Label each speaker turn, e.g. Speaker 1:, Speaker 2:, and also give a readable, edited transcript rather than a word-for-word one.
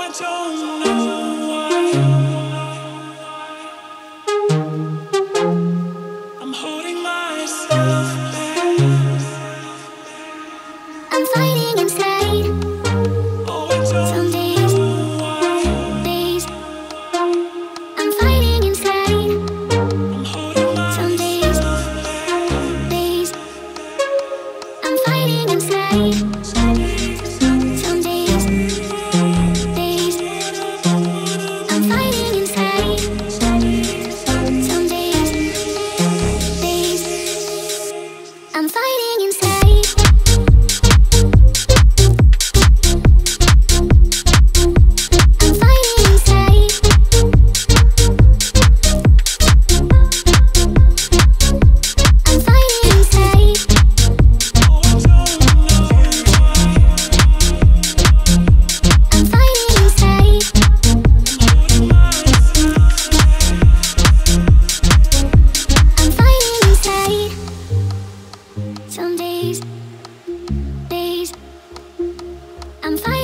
Speaker 1: don't know why. I'm holding myself back.
Speaker 2: I'm fighting inside.
Speaker 1: Oh, I don't
Speaker 2: Some days,
Speaker 1: know why.
Speaker 2: days. I'm fighting inside.
Speaker 1: I'm holding
Speaker 2: Some days,
Speaker 1: myself back.
Speaker 2: days. I'm fighting inside. Some days, days. I'm fighting inside. Some days, days. I'm fighting inside. I'm fighting inside. I'm fighting inside.
Speaker 1: Oh, I don't know why.
Speaker 2: I'm fighting inside.
Speaker 1: Holding myself
Speaker 2: I'm fighting inside. Some days, days. I'm fighting.